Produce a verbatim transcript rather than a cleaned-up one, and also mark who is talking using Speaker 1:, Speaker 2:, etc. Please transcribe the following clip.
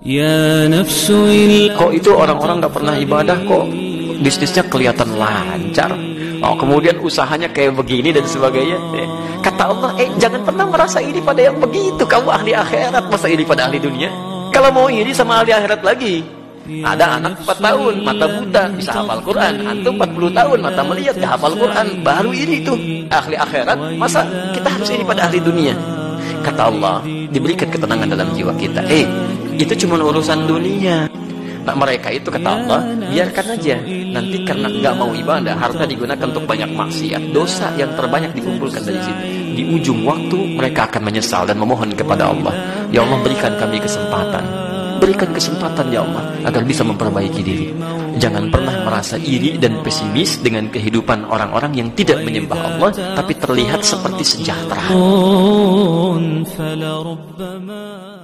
Speaker 1: Ya nafsu kok itu orang-orang nggak pernah ibadah kok bisnisnya kelihatan lancar, oh, kemudian usahanya kayak begini dan sebagainya. Kata Allah, eh jangan pernah merasa iri pada yang begitu. Kamu ahli akhirat, masa iri pada ahli dunia? Kalau mau iri sama ahli akhirat lagi, ada anak empat tahun mata buta bisa hafal Quran, antum empat puluh tahun mata melihat gak hafal Quran, baru iri tuh ahli akhirat. Masa kita harus iri pada ahli dunia? Kata Allah, diberikan ketenangan dalam jiwa kita. Eh itu cuma urusan dunia. Nah mereka itu kata Allah, biarkan aja. Nanti karena nggak mau ibadah, harta digunakan untuk banyak maksiat, dosa yang terbanyak dikumpulkan dari situ. Di ujung waktu mereka akan menyesal dan memohon kepada Allah, ya Allah berikan kami kesempatan, berikan kesempatan ya Allah agar bisa memperbaiki diri. Jangan pernah merasa iri dan pesimis dengan kehidupan orang-orang yang tidak menyembah Allah tapi terlihat seperti sejahtera.